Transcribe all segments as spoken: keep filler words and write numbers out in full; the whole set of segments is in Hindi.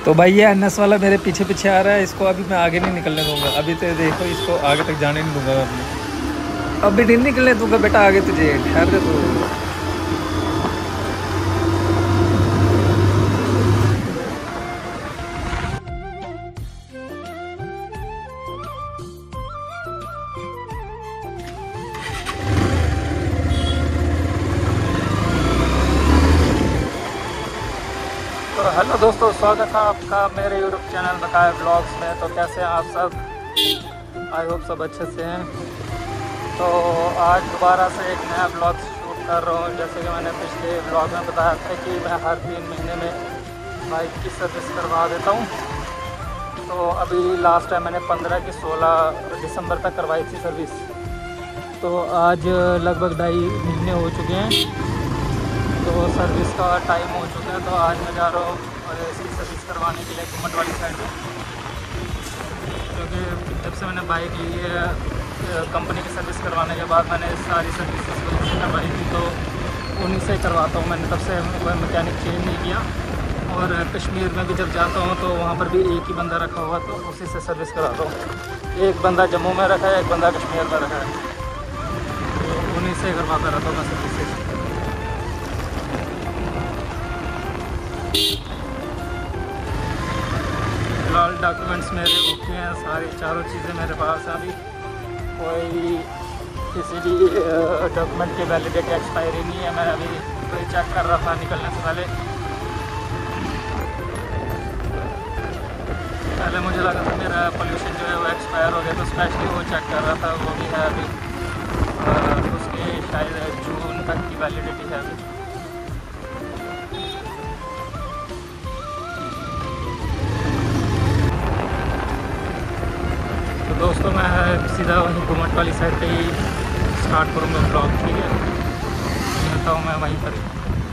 तो भाई ये एनएस वाला मेरे पीछे पीछे आ रहा है, इसको अभी मैं आगे नहीं निकलने दूंगा। अभी तो देखो इसको आगे तक जाने नहीं दूंगा। अभी अभी नहीं निकलने दूंगा बेटा आगे तुझे, ठहर जा तू। तो हेलो दोस्तों, स्वागत है आपका मेरे यूट्यूब चैनल बताए ब्लॉग्स में। तो कैसे हैं आप सब? आई होप सब अच्छे से हैं। तो आज दोबारा से एक नया ब्लॉग शूट कर रहा हूँ। जैसे कि मैंने पिछले ब्लॉग में बताया था कि मैं हर तीन महीने में बाइक की सर्विस करवा देता हूँ। तो अभी लास्ट टाइम मैंने पंद्रह की सोलह दिसंबर तक करवाई थी सर्विस। तो आज लगभग ढाई महीने हो चुके हैं, तो सर्विस का टाइम हो चुका है। तो आज मैं जा रहा हूँ और इसकी सर्विस करवाने के लिए घुमट वाली साइड में, क्योंकि जब से मैंने बाइक ली है कंपनी की सर्विस करवाने के बाद मैंने सारी सर्विस वहीं से करवाई थी, तो उन्हीं से करवाता हूँ। मैंने तब से कोई मैकेनिक चेंज नहीं किया। और कश्मीर में भी जब जाता हूँ तो वहाँ पर भी एक ही बंदा रखा हुआ, तो उसी से सर्विस कराता हूँ। एक बंदा जम्मू में रखा है, एक बंदा कश्मीर में रखा है, तो उन्हीं से करवाता रहता हूँ मैं सर्विस। फिलहाल डॉक्यूमेंट्स मेरे ओके हैं, सारी चारों चीज़ें मेरे पास हैं। अभी कोई किसी भी डॉक्यूमेंट की वैलिडिटी एक्सपायरी नहीं है। मैं अभी कोई चेक कर रहा था निकलने से पहले पहले मुझे लगा था मेरा पोल्यूशन जो है वो एक्सपायर हो गया, तो स्पेशली वो चेक कर रहा था। वो भी है अभी, उसकी शायद जून तक की वैलिडिटी है अभी। दोस्तों मैं सीधा वहीं घुमट वाली साइड पे ही स्टार्ट करूँगा ब्लॉग, ठीक है? मिलता हूँ मैं वहीं पर ही।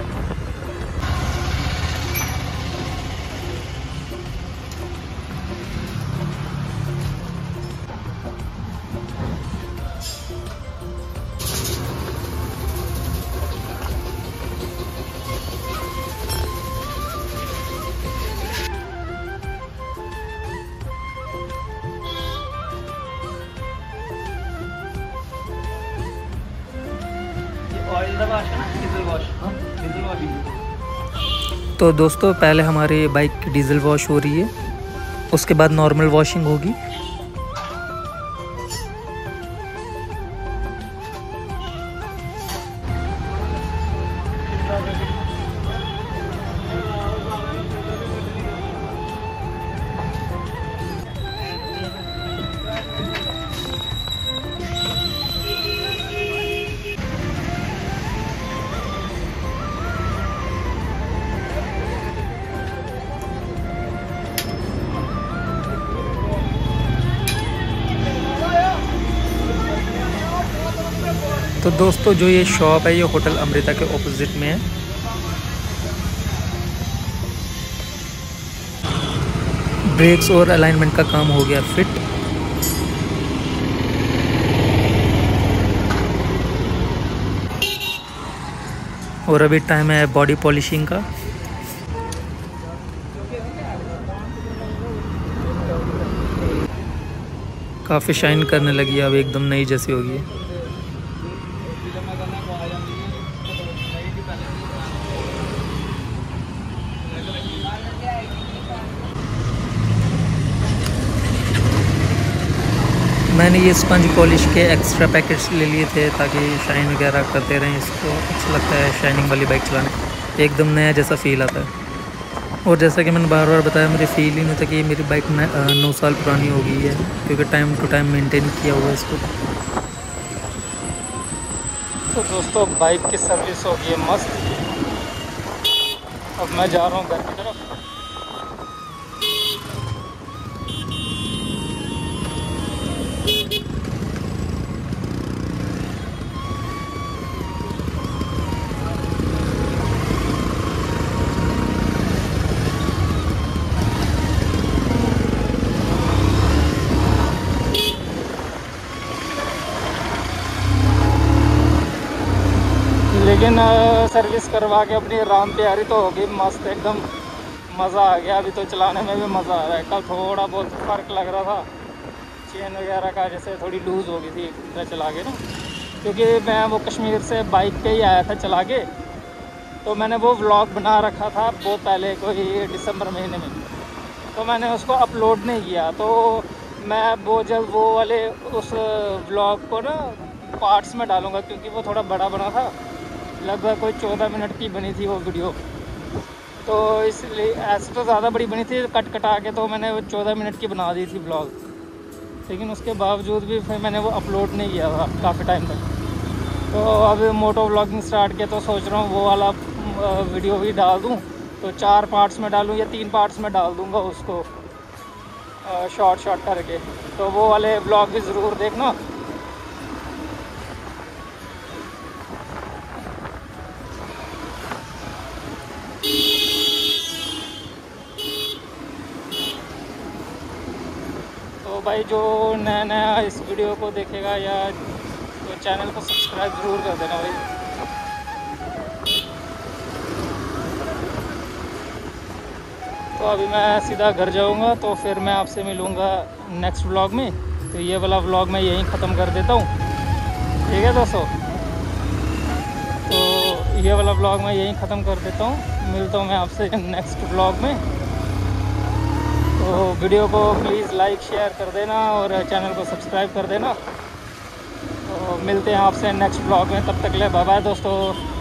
तो दोस्तों पहले हमारी बाइक की डीजल वॉश हो रही है, उसके बाद नॉर्मल वॉशिंग होगी। तो दोस्तों जो ये शॉप है ये होटल अमृता के ऑपोजिट में है। ब्रेक्स और अलाइनमेंट का काम हो गया फिट। और अभी टाइम है बॉडी पॉलिशिंग का। काफ़ी शाइन करने लगी है, अब एकदम नई जैसी होगी। मैंने ये स्पंज पॉलिश के एक्स्ट्रा पैकेट्स ले लिए थे ताकि शाइन वगैरह करते रहें। इसको अच्छा लगता है शाइनिंग वाली बाइक चलाने, एकदम नया जैसा फील आता है। और जैसा कि मैंने बार बार बताया, मुझे फील ही नहीं था कि मेरी बाइक नौ साल पुरानी हो गई है, क्योंकि टाइम टू टाइम मेंटेन किया हुआ है इसको। तो दोस्तों बाइक की सर्विस हो गई है मस्त। अब मैं जा रहा हूँ घर की तरफ। लेकिन सर्विस करवा के अपनी राम तैयारी तो होगी मस्त एकदम। मज़ा आ गया। अभी तो चलाने में भी मज़ा आ रहा है। कल थोड़ा बहुत फ़र्क लग रहा था चेन वगैरह का, जैसे थोड़ी लूज़ हो गई थी इतना चला के ना, क्योंकि मैं वो कश्मीर से बाइक पे ही आया था चला के। तो मैंने वो व्लॉग बना रखा था बहुत पहले, कोई दिसंबर महीने में, तो मैंने उसको अपलोड नहीं किया। तो मैं वो जल्द वो वाले उस व्लॉग को ना पार्ट्स में डालूँगा, क्योंकि वो थोड़ा बड़ा बना था, लगभग कोई चौदह मिनट की बनी थी वो वीडियो। तो इसलिए ऐसे तो ज़्यादा बड़ी बनी थी, कट कटा के तो मैंने वो चौदह मिनट की बना दी थी ब्लॉग, लेकिन उसके बावजूद भी फिर मैंने वो अपलोड नहीं किया था काफ़ी टाइम तक। तो अब मोटो व्लॉगिंग स्टार्ट किया तो सोच रहा हूँ वो वाला वीडियो भी डाल दूँ। तो चार पार्ट्स में डालूँ या तीन पार्ट्स में डाल दूँगा उसको, शॉर्ट शॉर्ट करके। तो वो वाले व्लॉग भी ज़रूर देखना। तो भाई जो नया नया इस वीडियो को देखेगा या तो चैनल को सब्सक्राइब ज़रूर कर देना भाई। तो अभी मैं सीधा घर जाऊंगा, तो फिर मैं आपसे मिलूंगा नेक्स्ट व्लॉग में। तो ये वाला व्लॉग मैं यहीं ख़त्म कर देता हूँ, ठीक है दोस्तों। तो ये वाला व्लॉग मैं यहीं ख़त्म कर देता हूँ, मिलता हूँ मैं आपसे नेक्स्ट व्लॉग में। तो वीडियो को प्लीज़ लाइक शेयर कर देना और चैनल को सब्सक्राइब कर देना। तो मिलते हैं आपसे नेक्स्ट व्लॉग में, तब तक के लिए बाय बाय दोस्तों।